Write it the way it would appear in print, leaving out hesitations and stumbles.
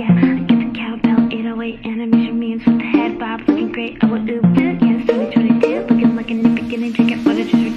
yeah. I get the cowbell, 808 animation memes with the head bob, looking great. I will ooh, yeah, it's 2022, looking like in the beginning, check out footage.